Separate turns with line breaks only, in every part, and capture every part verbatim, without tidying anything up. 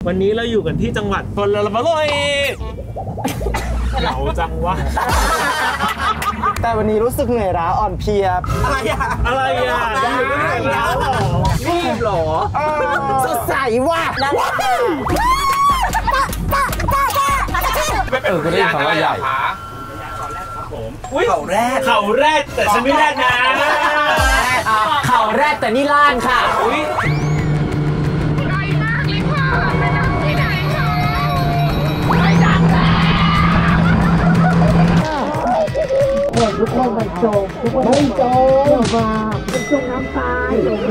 วันนี้เราอยู่กันที่จังหวัดชลบุรีเหงาจังวะ
แต่วันนี้รู้สึกเหนื่อยล้าอ่อนเพลียอะไรอะ
อะไรอะยังไม่เหนื่อยล้าหรอรีบหรอ
สดใสว่ะ
เออก็ได้คำว่าใหญ่
เข่าแรกเข่าแรกแต่ฉันไม่แรกนะ
เข่าแรกแต่นี่ล้านค่ะ
ไกลมากเลยค่ะไปทำที่ไหนคะไม่ดังแล้ว
ทุกคนมันโจมทุกคนไม่โจมมาเป็นจมน้ำตาย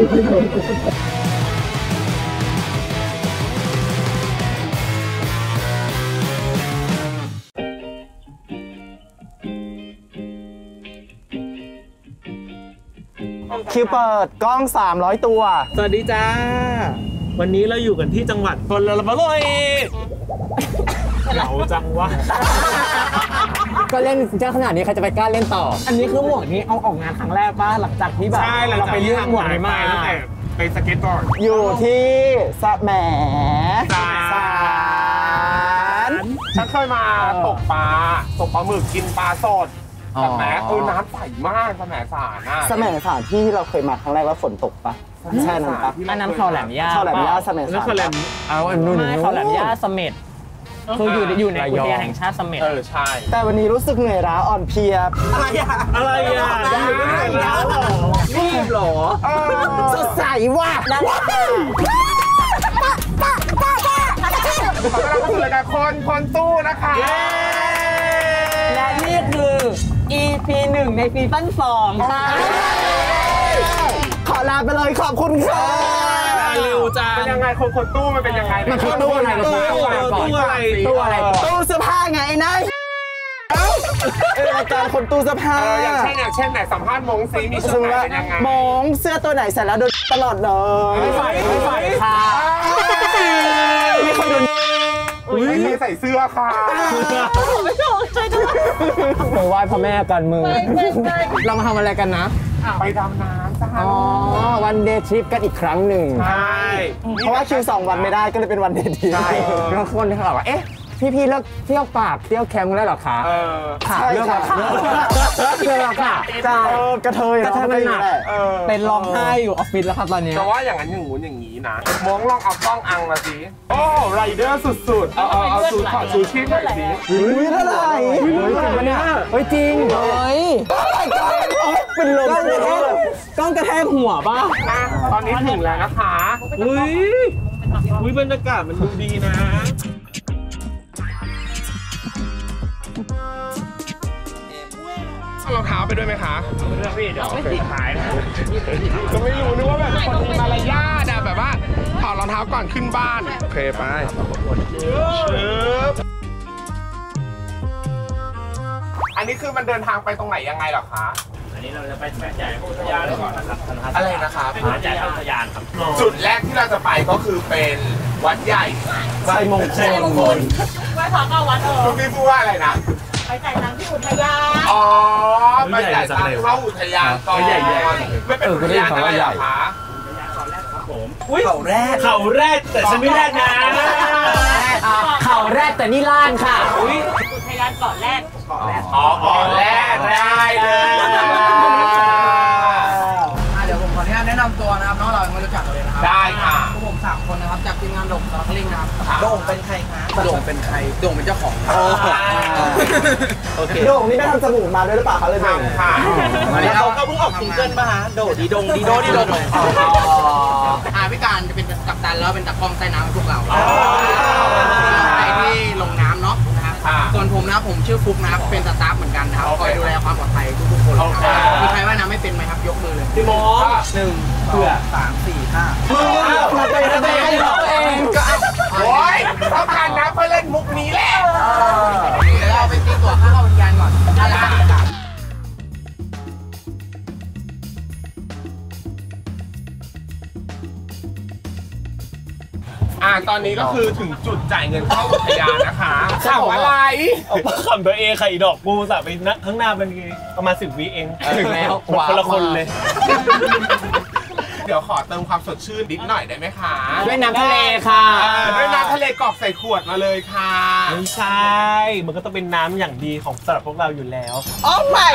คิวเปิดกล้องสามร้อยตัว
สวัสดีจ้าวันนี้เราอยู่กันที่จังหวัดชลบุรีเหงาจังวะ
ก็เล่นเจ้าขนาดนี้ใครจะไปกล้าเล่นต่ออันนี้คือหมวกนี้เอาออกงานครั้งแรกป่ะหลังจากที่แบบเราไปเลือกหมวกนี้มาตั้งแต่
ไปสเก็ตบอร์ด
อยู่ที่สะแหมสาร
ฉันเคยมาตกปลาตกปลาหมึกกินปลาสดสแหมเออน้ำใสมากสแหมสารน่ะ
สแหมสารที่เราเคยมาครั้งแรกแล้วฝนตกปะใช่นั่นปะ
อันนั้นเขาแหลมย่า
เขาแหลมย่าสแหมสาร
เขาแหลม
เอาอันนู้นเขาแหลมย่าเสม็ดคืออยู่อยู่ในอุทยานแห่งชาติเสม็ด
เออใช่
แต่วันนี้รู้สึกเหนื่อยล้าอ่อนเพลีย
อะไรอะอะไรอะยังไม่เหนื่อยล้าหรอรีบหรอ
สดใสว่ะ
ขอต้อนรับเข้าสู่รายการคนคนตู้นะคะ
และนี่คือ อี พี หนึ่งในซีซั่นสองค่ะ
ขอลาไปเลยขอบคุณค่ะ
เร็วจัง
เป็นยังไงคนคนตู้มันเป็นยังไง
มันคือตู้อะไร
ตู้อะไร
ตู้อะไรตู้เสื้อผ้าไงนะรายการคนตู้เสื้อผ้า
อย่างเช่นอย่างเช่นไหนสัมภาษณ์มงซีมีชุดไหนเป็นยังไง
มงเสื้อตัวไหนใส่แล้วโดนตลอดเลย
ไม่ใส่ไม่ใส่ค่ะ
ไม่เคยโดน
ไม่ใส่เสื้อค่ะ
ไม่ถูกใช่ด้วย
ไปไหว้พ่อแม่กันมือเรามาทำอะไรกันนะ
ไปดำน้ำจ้า
อ๋อวันเดย์ทริปกันอีกครั้งหนึ่ง
ใช่
เพราะว่าคิวสองวันไม่ได้ก็เลยเป็นวันเดย์ทริป
ใช่
แล้วคนเขาบอกว่าเอ๊ะพี่ๆเลิกเที่ยวปากเที่ยวแคมป์แล้วหรอคะ
เออ
ค่ะเลิกค่ะเลิกค่ะจ้ากระเทยกระเทยมันหนัก
เป็นร้องไห้อยู่ออฟฟิศแล้วครับตอนนี้
แต่ว่าอย่างนั้นอย่างงู้นอย่างนี้นะมองลองเอากล้องอังมาสิโอ้ไรเดอร์สุดๆเอาเอาเอาซูขอซูชีพหน่อยสิ
อุ้ยเท่าไหร่เฮ้ยจริงปะเนี่ยเฮ้ยจริงเฮ้ยเป็นลมกล้องกระแทกกล้องกระแทกหัวป่ะ
ตอนนี้ถึงแล้วนะคะ
อุ้ยอุ้ยบรรยากาศมันดูดีนะ
รองเท้าไปด้วยไหมคะ
ไปด้วยพี่เดี๋ยวไม่ติดขายนะ
ก็ไม่รู้นึกว่าแบบคนมีมารยาทอะแบบว่าถอดรองเท้าก่อนขึ้นบ้านโอเคไปอันนี้คือมันเดินทางไปตรงไหนยังไงหรอคะ
อันนี้เราจะไปแม่ใหญ่อุทยานก่อนนะครับ
อะไรนะคะ
แม่ใหญ่อุทยานครับ
จุดแรกที่เราจะไปก็คือเป็นวัดใหญ่
ชัยมงคล
ไหว้พระเข้าวัดเออ
คุณพี่พูดว่าอะไรนะ
ไปจ่ายตังค์ที่อุทยาน
อ๋อไปจ่ายตังค์เข้าอุทยานก่อน
ใหญ่ใหญ่
ไม่เป็นอุทยานอะไรหรอคะ
เข่าแรกเข่าแรกแต่ฉันไม่แรกนะ
เข่าแรกแต่นี่ล้านค่ะ
อุทยานเกาะแรก
อ๋อเกาะแรกได้เลย
เดี๋ยวผมขออนุญาตแนะนำตัวนะครับน้องเราไม่รู้จักกันเลยนะครับ
ได้ค่ะ
พวกผมสามคนนะครับจากทีมงานโด่งสารคลิงนะครับโด่งเป็นใครคะโด่งเป็นใครโด่งเป็นเจ้าของ
โอเคโด่งนี่ได้ทำจมูกมาด้วยหรือเปล่าคะเลยโด่ง
ค่ะ
แล้วเขาก็เพิ่งออกซิงเกิลป่ะฮะโดดีดงดีโดดีดง
อาพิการจะเป็นกัปตันแล้วเป็นตะกล้องใต้น้ำพวกเราไปที่ลงน้ำเนาะนะครับส่วนผมนะผมชื่อฟุกนะครับเป็นสตาฟเหมือนกันนะครับคอยดูแลความปลอดภัยทุกๆคนมีใครว่ายน้ำไม่เป็นไหมครับยกมือเลย
พี่มอ
หนึ่งเพื่อสามสี่ห้า
มาไปทำไมตัวเอง
โอ้ยต้องการน้ำเพื่อเล่นมุกนี้แหละ
เดี๋ยวเราไปตีตั๋วเข้าอุทยานก่อนได้แล้ว
อ่าตอนนี้ก็คือถึงจุดจ่ายเงินเข้าอุทยานนะคะข่าวอะไร
เอาขำตัวเองค่ะอีดอกกูสับไปนักข้างหน้าเป็นประมาณสิบวิเอง
ถึงแล้ว
คนละคนเลย
เดี๋ยวขอเติมความสดชื่นนิดหน่อยได้ไหมคะ
ด้วยน้ำทะเลค่ะ
ด้วยน้ำทะเลกรอกใส่ขวดมาเลยค่ะ
ไม่ใช่ มันก็ต้องเป็นน้ำอย่างดีของสำหรับพวกเราอยู่แล้ว
โอ้ my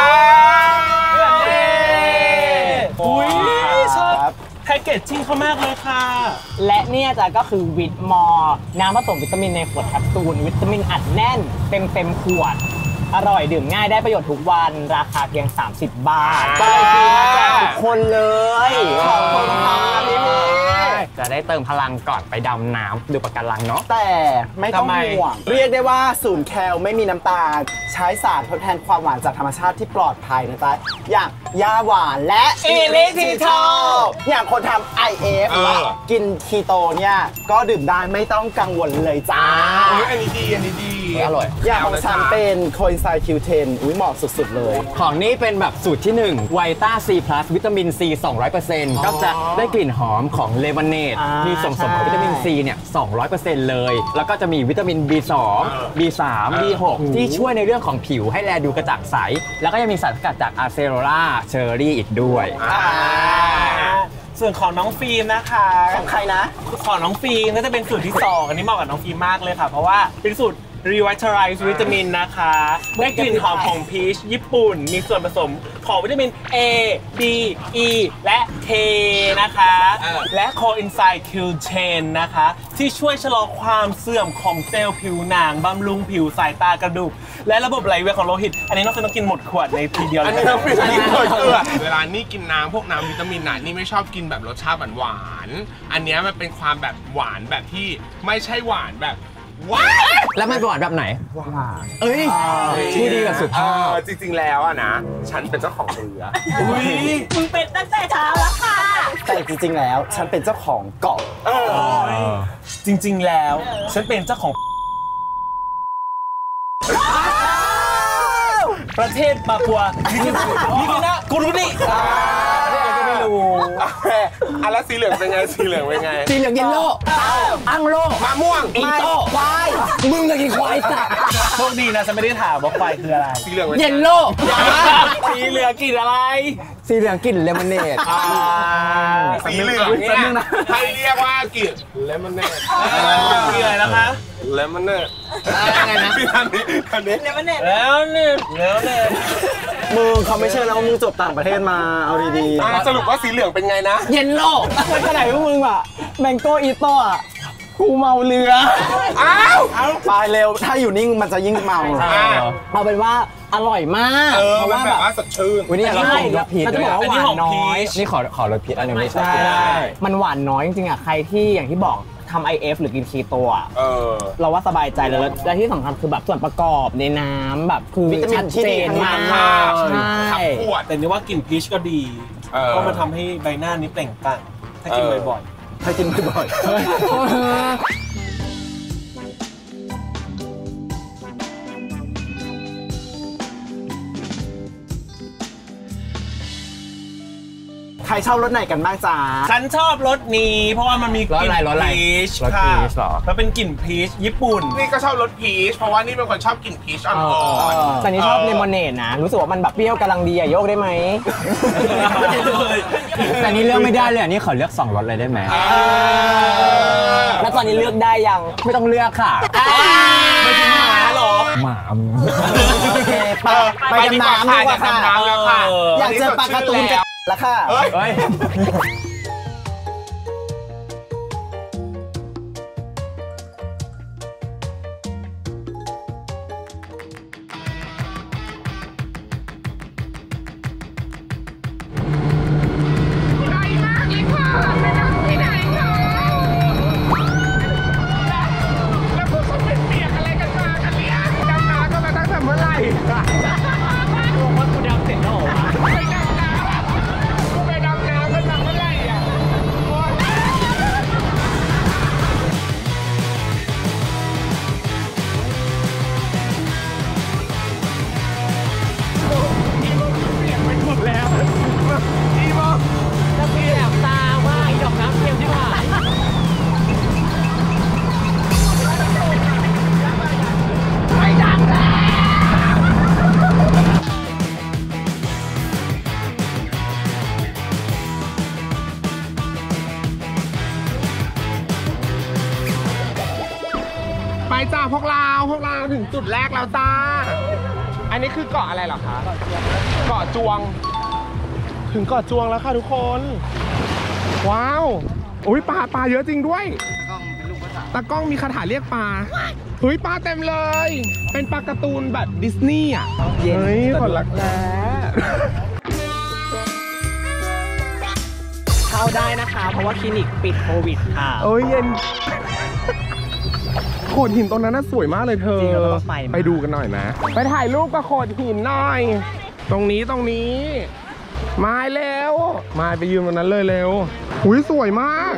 อุ้ยชอบแพ็กเกจจิ้งเขามากเลยค่ะ
และเนี่ยจ้ะก็คือวิตมอร์น้ำผสมวิตามินในขวดแคปซูลวิตามินอัดแน่นเต็มเต็มขวดอร่อยดื่มง่ายได้ประโยชน์ทุกวันราคาเพียงสามสิบบาทก็เลยซื้อมาแจกทุกคนเลยขอบคุณค่ะพี่เมย์จะได้เติมพลังก่อนไปดำน้ำดูปะการังเนาะแต่ไม่ต้องห่วงเรียกได้ว่าศูนย์แคลไม่มีน้ำตาลใช้สารทดแทนความหวานจากธรรมชาติที่ปลอดภัยนะจ๊ะอย่างยาหวานและอิริทิทอลอย่างคนทำ ไอ เอฟ หรือว่ากินคีโตเนี่ยก็ดื่มได้ไม่ต้องกังวลเลยจ้า
อันนี้ดีอันนี้ดี
อร่อย
อย่างของฉันเป็นโคอินไซด์ คิว เทน อุ้ยเหมาะสุดๆเลย
ของนี้เป็นแบบสูตรที่หนึ่งไวต้า ซี พลัส วิตามิน ซี สองร้อยเปอร์เซ็นต์ ก็จะได้กลิ่นหอมของเลมอนเนดมีส่วนผสมของวิตามิน ซี เนี่ย สองร้อยเปอร์เซ็นต์ เลย แล้วก็จะมีวิตามิน บี สอง บี สาม บี หก ที่ช่วยในเรื่องของผิวให้แลดูกระจ่างใส แล้วก็ยังมีสารสกัดจากอะเซโรล่าเชอร์รี่อีกด้วย
ส่วนของน้องฟิล์มนะคะ
ของใครนะ
ของน้องฟิล์มก็จะเป็นสูตรที่สองอันนี้เหมาะกับน้องฟิล์มมากเลยค่ะเพราะว่าเป็นสูตรRevitalize วิตามินนะคะได้กลิ่นหอมของพีชญี่ปุ่นมีส่วนผสมของวิตามิน A D E และ K นะคะและ Coenzyme คิว เทน นะคะที่ช่วยชะลอความเสื่อมของเซลล์ผิวหนังบำรุงผิวสายตากระดูกและระบบไหลเวียนของโลหิตอันนี้น้องฟิล์มต้องกินหมดขวดในทีเดียวเลย
อันนี้น้องฟิล์มกินหมดขวดเวลานี่กินน้ำพวกน้ำวิตามินน่ะนี่ไม่ชอบกินแบบรสชาติหวานๆอันนี้มันเป็นความแบบหวานแบบที่ไม่ใช่หวานแบบว้า
แล้วมันหวานแบบไหนหวานเอ้ยชื่อดีกับสุภาพ
จริงๆแล้วอะนะฉันเป็นเจ้าของเรือ
อุ้ย
มึงเป็นตั้งแต่เช้าแล้วค่ะ
แต่จริงๆแล้วฉันเป็นเจ้าของเกาะ
จริงๆแล้วฉันเป็นเจ้าของประเทศปาปัวนิกินะกูรู้นี่อะไรก็ไม่รู้
อ่ะแล้วสีเหลืองเป็นไงสีเหลืองเป็นไง
สีเหลืองเยลโล่อังโล
มะม่วง
อีโต้ควายมึงกับกี่ควายสัตว์
โชคดีนะฉันไม่ได้ถามว่าควายคืออะไร
สีเหลือง
เยลโล่
สีเหลืองกลิ่นอะไร
สีเหลืองกลิ่นเลมอนเนด
สีเหลืองเนี่ยใครเรียกว่ากลิ่นเลมอนเนด
กลิ่นอะไรนะคะ
เลมอนเนด
อะไรนะ
พี่ทันนี้ทันนี้
เลมอนเนดแล้วเนี่ยแล้วเนี่ย
มึงเขาไม่เชื่อแล้วว่ามึงจบต่างประเทศมาเอาดี
ๆสรุปว่าสีเหลืองเป็นไงนะ
เยลโล่
มันขนาดพวกมึงอะแมงโก้อีโต้อะกูเมาเรือ
อ้าว
ไปเร็วถ้าอยู่นิ่งมันจะยิ่งเมาเอาเป็นว่าอร่อยมาก
เพราะว่าแบบว่าสดชื่น
วันนี้เราขอรสพีชด้วย
อันนี้หอมน้อย
นี่ขอขอรสพีชอันนึงไม่ใช่
มันหวานน้อยจริงๆอะใครที่อย่างที่บอกทำ ไอ เอฟ หรือกินคีโตอะเราว่าสบายใจเลยและที่สำคัญคือแบบส่วนประกอบในน้ำแบบคือ
วิตามินที่ดีม
ากใช่
แต่นี่ว่ากลิ่นพีชก็ดีก็มาทำให้ใบหน้านี้เปล่งปลั่งถ้ากินบ่อย
ๆถ้ากินบ่อยๆใครชอบรสไหนกันบ้างจ๊ะ
ฉันชอบรสนี้เพราะว่ามันมีกลิ่นพีชค่ะมันเป็นกลิ่นพีชญี่ปุ่น
นี่ก็ชอบรสพีชเพราะว่านี่เป็นคนชอบกลิ่นพีชอ่อน
ๆแต่นี่ชอบเลมอนเนดนะรู้สึกว่ามันแบบเปรี้ยวกำลังดีอะโยกได้ไหม
แต่นี่เลือกไม่ได้เลยนี่ขอเลือกสองรสเลยได้ไหม
แล้วตอนนี้เลือกได้ยัง
ไม่ต้องเลือกค่ะ
ไม่ใช่หมาหรอ
หมา
โอเคไปกันน้ำดีกว่าค่ะอยากเจอปลาการ์ตูนกันละค่ะ
เฮ้ย
เ
ไปจ้าพวกเราพวกเราถึงจุดแรกแล้วจ้าอันนี้คือเกาะอะไรเหรอคะเกาะจวงถึงเกาะจวงแล้วค่ะทุกคนว้าวอุ้ยปลาปลาเยอะจริงด้วยตากล้องมีคาถาเรียกปลาเฮ้ยปลาเต็มเลยเป็นปลาการ์ตูนแบบดิสนีย์อ่ะเฮ้ยคนรักแร้
เข้าได้นะคะเพราะว่าคลินิกปิดโควิดค่ะ
โอ้ยเย็นโขดหินตรงนั้นน่าสวยมากเลยเธอ
จริงเราต้องไป
ไปดูกันหน่อยนะไปถ่ายรูปกับโขดหินหน่อยตรงนี้ตรงนี้มาเร็วมาไปยืนตรงนั้นเลยเร็วอุ้ยสวยมาก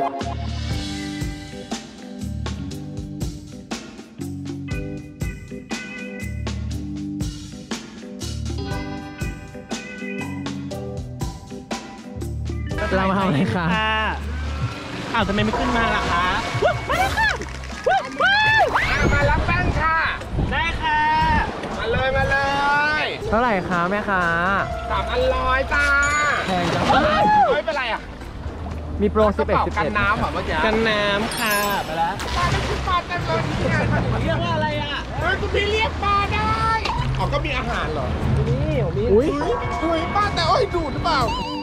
เรามาทำอะไรคะ
อ้าวทำไมไม่ขึ้นมาล่ะคะ
มารับแป้งค่ะ
ได้ค่ะ
มาเลยมาเลย
เท่าไหร่คะแม่ค้า
สามอันร้อยจ้า
แพงจัง
เฮ้ยเป็นไรอ่ะ
มีโปรสิบเอ็ด
กระ
สิบ
เป๋า
เอ็
กั
ด
นน้ำเหรอเมื่อกี้
กันน้ำค่ะไปแล้ว
ปลาได้คือปลาเต็มเลยนี่ไง
เรียกว่าอะไรอ่ะ
เฮ้ยคุณพี่เรียกปลาได้อ๋อก็มีอาหารเหรอ
นี่มี
อุ้ยอุ้ยป้าแต่โอ้ยดูดหรือเปล่า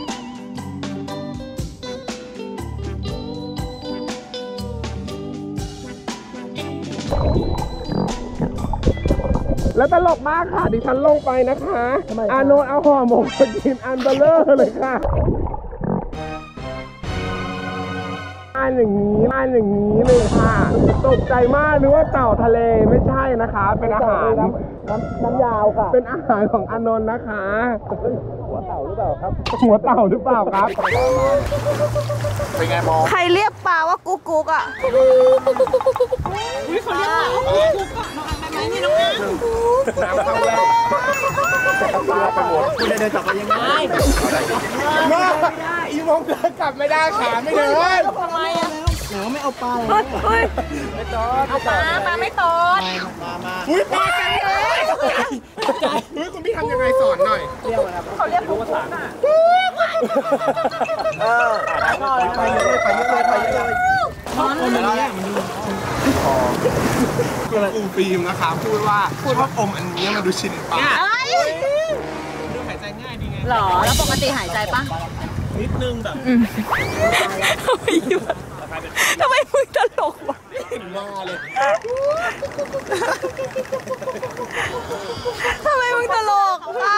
แล้วตลกมากค่ะดิฉันลงไปนะคะอาโนเอาห่อหมกมากินอันเบลเลอร์เลยค่ะอันอย่างนี้อันอย่างนี้เลยค่ะตกใจมากนึกว่าเต่าทะเลไม่ใช่นะคะเป็นอาหาร
น้ำยาวค่ะ
เป็นอาหารของอานนท์นะคะหัวเต่าหรือเปล่าครับหัวเต่าหรือเปล่าครับเป็นไงมอง
ใครเรียกปลาว่ากุ๊กกุ๊กอ่ะ
อุ้ยเขาเรียกว่ากุ๊กกุ๊กอ่ะน้องอันไหนนี่น้องอัน
น้ำเข้าแล้วปลาไปหมด
คุณจะเดินกลับไปยังไง
มาอีมงเดินกลับไม่ได้ขาไม่เดิน
ทำไมอ่ะ
หนูไม่เอาปลาเลย
เฮ้ยเอาปลาปลาไม่ตอด
อุ้ยปลาเต็มเลยเฮ้ยคุณพี่ทำยังไงสอนหน่อย
เขาเรียกกุ๊กกุ๊กอ่ะ
ไปเยอะเลยไปเยอะเลยไปเยอะเลย
คุณอูฟิล์มนะคะพูดว่าชอบอมอันนี้มาดูชินปลา
ดูหายใจง่ายดีไง
หรอ แล้วปกติหายใจปะ
นิดนึงแบบ
ทำไมมึงตลกวะทำไมมึงตลกอ่ะ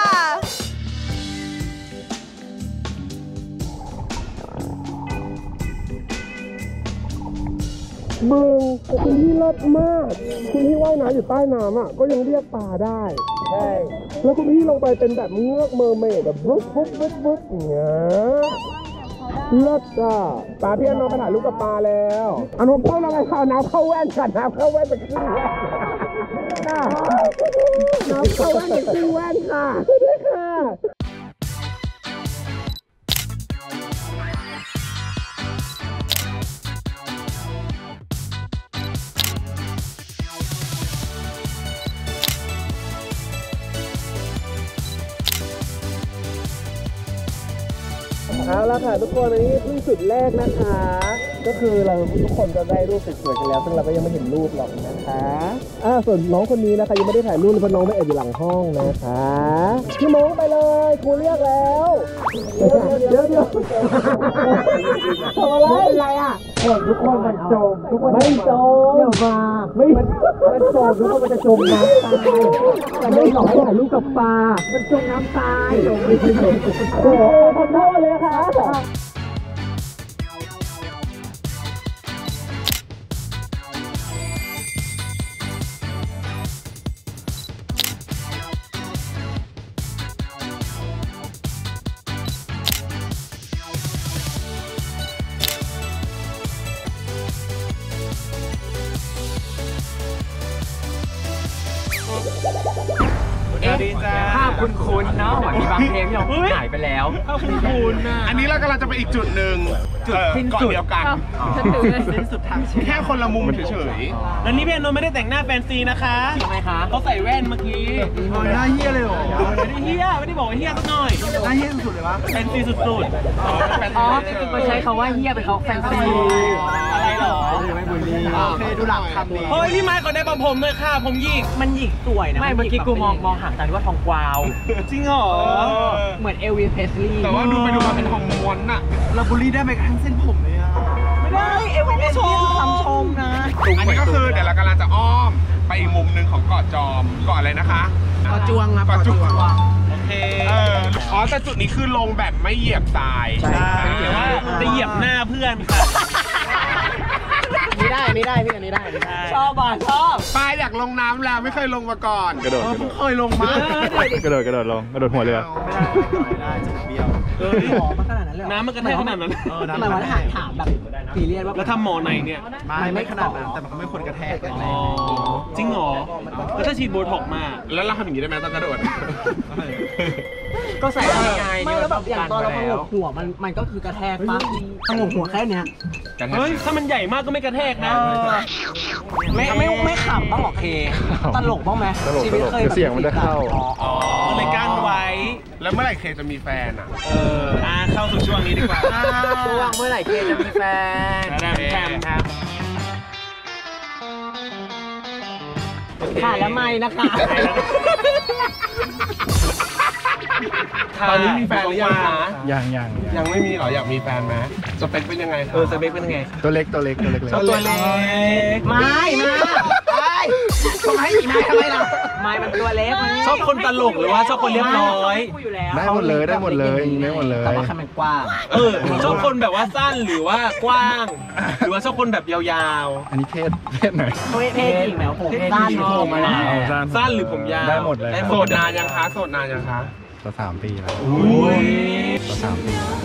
มึงคุณพี่เลิศมากคุณพี่ว่ายน้ำอยู่ใต้น้ำอ่ะก็ยังเรียกปลาได้ใช่แล้วคุณพี่ลงไปเป็นแบบเงือกเมอร์เมดแบบบุ๊บบุ๊บบุ๊บบุ๊บอย่างเงี้ยเลิศอ่ะปลาพี่อานนท์ไปถ่ายรูปกับปลาแล้วอานนท์เข้าอะไรค่ะน้ำเข้าแว่นค่ะน้ำเข้าแว่นเป็นครึ่งแว่นน้ำเข้าแว่นเป็นครึ่งแว่นค่ะด้วยค่ะ เอาละค่ะทุกคนอันนี้เพิ่งจุดแรกนะคะ ก็คือเราทุกคนจะได้รูปสวยๆกันแล้วซึ่งเราก็ยังไม่เห็นรูปหรอกนะคะอ่าส่วนน้องคนนี้นะคะยังไม่ได้ถ่ายรูปเลยเพราะน้องไม่แอบอยู่หลังห้องนะคะพี่มงไปเลยครูเรียกแล้วเดี๋ยวเดี๋ยวเดี๋ยวทำอะไรอะไรอ่ะทุกคนมันจมทุกคนไม่จมเดี๋ยวมาไม่มันจมทุกคนมันจะจมน้ำตายแต่ไม่หลอกให้ถ่ายรูปกับปลามันจมน้ำตายโอ้โหทำได้เลยค่ะ
ดีจ้า
ภาพคุ้นๆเนาะเหมือนมีบางเพลงที่เราหายไปแล้ว
ถ้าคุณคุณนะ
อันนี้เรากำลังจะไปอีกจุดหนึ่งจุดสิ้นสุดเดียวกัน
ฉันถือเลย
สิ้นสุดทางแค่คนละมุมเฉย
แล้วนี่พี่อานนท์ไม่ได้แต่งหน้าแฟนซีนะคะทำไมคะเขาใส่แว่นเมื่อกี้
ๆหน้าเหี้ยเลยเหรอ
ไม่ได้เฮียไม่ได้บอกว่าเฮียสักหน่อย
หน้าเหี้ยสุดเลยวะ
แฟนซีสุด
อ๋อมาใช้คำว่าเฮียเป็นเขาแฟนซี
ๆอะไรหรอ
ไม่บุรีโอเคดูหลังคำดี
เฮ้ยพี่ไม้ขอได้ปะผมเลยค่ะผมหยิก
มันหยิกสวยนะไม่เมื่อกี้กูมองมองหางตาว่าทองกวาว
จริงเหรอ
เหมือนเอลวิสเพสลีย์
แต่ว่าดูไปดูมาเป็นของม้วนอะเราบุรีได้ไปทั้งเส้นผมเลยอะ
ไม่ได้เอลวิสเพสลีย์คือคำชมนะ
อันนี้ก็คือเดี๋ยวเรากำลังจะอ้อมไปอีกมุมหนึ่งของเกาะจอมเกาะอะไรนะคะเกาะจวงครับเกาะจวง
โอเค
เอออ๋อแต่จุดนี้คือลงแบบไม่เหยียบทราย
ใช่แต่ว่าจะเหยียบหน้าเพื่อนค่ะ
ไม่ได้ไม่ได้พี่อันนี้ได้ชอบอ่ะชอบ
ปายอยากลงน้ำแล้วไม่เคยลงมาก่อน
กระโดด
เออเพิ่งเคยลงมาก
ระโดดกระโดดลงกระโดดหัวเรือ
ไม่ได้จะเบี้ยว
เฮ้ย
หอมมาขนาดนั้นเลย
น้ำมันกระแทกขนาดนั้น
ทำไมวันถามถามแบบซีเรียสว่า
แล้วทำหมอไหนเนี่ย
ไม่ไม่ขนาดนั้นแต่มันก็ไม่ควรกระแทก
อ๋อจริงเหรอแล้วถ้าฉีดโบท็อกมา
แล้วเราทำอย่างนี้ได้ไหมตอนกระโดด
ก็ใส่ได้ไงไม่แล้วแบบอย่างตอนเราพงกหัวมันมันก็คือกระแทกปั๊บพงกหัวแค่เนี้ย
เฮ้ยถ้ามันใหญ่มากก็ไม่กระแทกนะ
ไม่ไม่ไม่ขำบ้างหรอเคตลกบ้างไหม
ตลก
ชี
ต
วิต
ลก
เคย
เดี๋ยวเสียงมันจะเข้า
อ๋อก็เลยกั้นไว้
แล้วเมื่อไหร่เคจะมีแฟนอ่ะ
เอออ่ะเข้าสู่ช่วงนี้ดีกว่า
ช่วงเมื่อไหร่เคจะมีแฟน
แทมแทมครับ
ค่ะแล้วไม่นะคะ
ตอนนี้มีแฟนหรือยังคะ
ยังยังยัง
ยังไม่มีเหรออยากมีแฟนไหมสเปคเป็นยังไงคะ
เออสเปคเป็นยังไง
ตัวเล็กตัวเล็กตัวเล็กเลย
ชอบตัวเล็ก
ไม่มาไม่ทำไมอีไม่ทำไมล่ะไม่มันตัวเล็ก
ชอบคนตลกหรือว่าชอบคนเรียบร้อย
ได้หมดเลยได้หมดเลยได้หมดเลย
แต่ว่าแค่มันกว้าง
เออชอบคนแบบว่าสั้นหรือว่ากว้าง หรือว่าชอบคนแบบยาว
อันนี้เพศเพศไหน
เพศหญิงแล้วผมด้านโผล่มาแล้ว
เอาสั้น
ๆสั้นหรือผมยาว
ได้หมดเลย
โสดนานยังคะโสดนานยังคะ
ตัวสามปีแล้ว
อุ้ย
ตัวสามปีแล้ว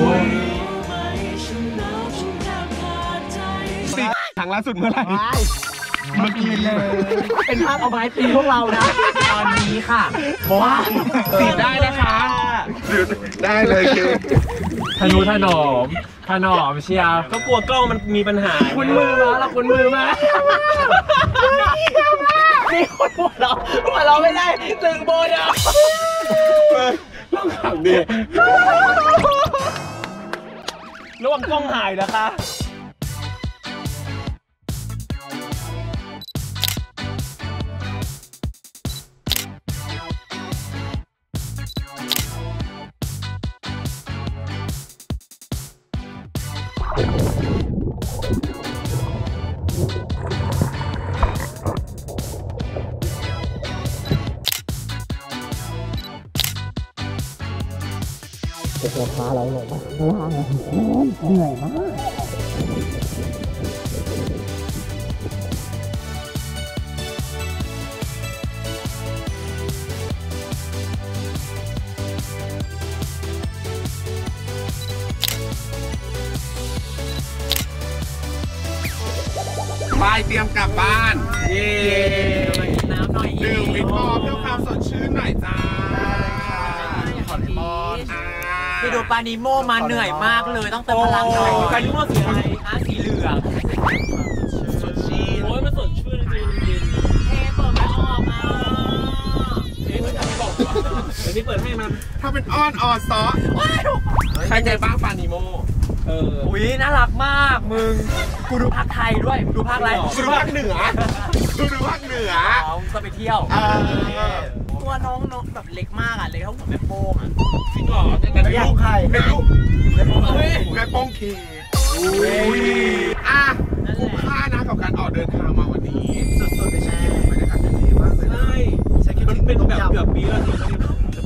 สี่ครั้งล่าสุดเมื่อไหร่
เมื่อกี้เลย เป็นภาพเอาไม้ตีพวกเรานะ ตอนนี้ค่ะว้า
ติดได้นะคะได้เลยคือ
ธนุถนอมถนอมเชียร์
ก็กลัวกล้องมันมีปัญหา
คุณมือมาเราคุณมือมานี่คนหัวเราะหัวเราะไม่ได้ตึงโบนอ่ะ
ต้องขำดิ
ระวังกล้องหายนะคะ
บายเตรียมกลับบ้าน
เย้
น้ำหน่อย
ดื่มวิตมอร์เพื่อความสดชื่นหน่อยจ้าขอเลมอนอ่า
ไปดูปานิโมมาเหนื่อยมากเลยต้องเติมพลังหน่อย
การที่ว่าสีอะไร
อ่ะสีเหลือง
สดชื่น
โอ้ยมันสดชื่นจริงจริง
เทเปิดไม่ออกอ่ะ
เอ๊ะมันจะบอกว่าเดี๋ยวนี้เปิดให้มัน
ถ้าเป็นอ้อนออซอใครใจบ้างปานิโม
เออ
อุ้ยน่ารักมากมึงกูดูภาคไทยด้วยดูภาคอะไร
ดูภาคเหนือดูดูภาคเหนือ
อ๋อก็ไปเที่ยว
เออ
ตัวน้องน้องแบบเล็กมากอ่ะเล็กเท่าหัวแม่โป้งอ่ะ
จริงเหรอ
เป็นลูกใครเป็นลูกแม่โป้งแม่โป้งคีอ่ะคุ้มค่านะกับการออกเดินทางมาวันนี้สุดๆเลยใช่บรรยากาศดีมากเลย
ใช่มันเป็นแบบเกือบปีแล้วจริงๆ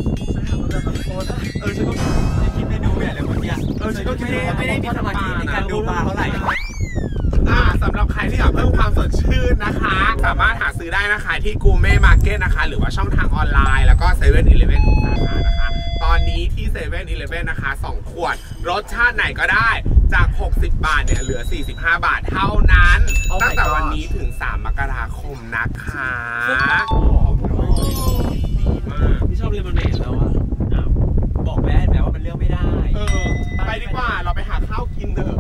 เออฉันก็
คิดเมนูเนี่ยเลยเมื่อกี้
เออฉันก็คิด
ไม่ได้ไม่ได้มีสมาธิในการดูปลาเท่าไหร่
อ่าสำหรับใครที่อยากเพิ่มความสดชื่นนะคะ สามารถหาซื้อได้นะคะที่กูเม่มาร์เก็ตนะคะ หรือว่าช่องทางออนไลน์แล้วก็เซเว่นอีเลฟเว่นทุกสาขานะคะ ตอนนี้ที่เซเว่นอีเลฟเว่นนะคะสองขวด รสชาติไหนก็ได้จาก หกสิบบาทเนี่ยเหลือ สี่สิบห้า บาทเท่านั้น ตั้งแต่วันนี้ถึง สาม มกราคมนะคะดีมาก
พี่ชอบเรียนโมเดลแล้วอะอ้าวบอกแม่แบบว่ามันเลือกไม่ได้
เออ ไปดีกว่าเราไปหาข้าวกินเถอะ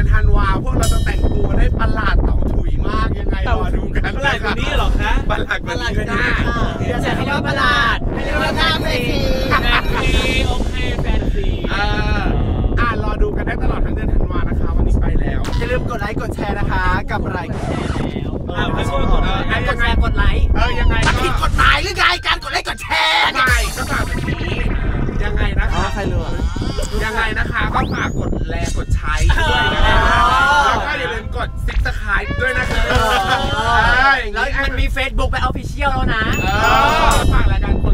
อนธันวาพวกเราจะแต่งตัวได้ประหลาดเต่าถุยมากยังไงรอดูกัน
ประหลาดกว่านี้เหรอคะ
ประหลาดกว่านี้ได้
จะให้เรียกว่าประหลาดให้เรียกว่าท่าเฟซี
แฟนซีโอเคแฟนซี
เอออ่ารอดูกันได้ตลอดทั้งเดือนธันวานะคะวันนี้ไปแล้วอย่าลืมกดไลค์กดแชร์นะคะกับรายการ
อ่ามาช่วยกด
เออ
ไลค์
ยังไงกดไลค์เออยังไงผิดกฎหมายหรือไงการกดไลค์กดแชร์ไม่ก็ฝากแบบนี้ยังไงนะคะใครรู้ยังไงนะคะก็ฝากกดแลกดใช้ด้วยนะคะแล้วก็อย่าลืมกดซิกสไครป์ด้วยนะคะ
แล้วมันมี Facebook ไป Official แล้วนะ
เออฝากรายการ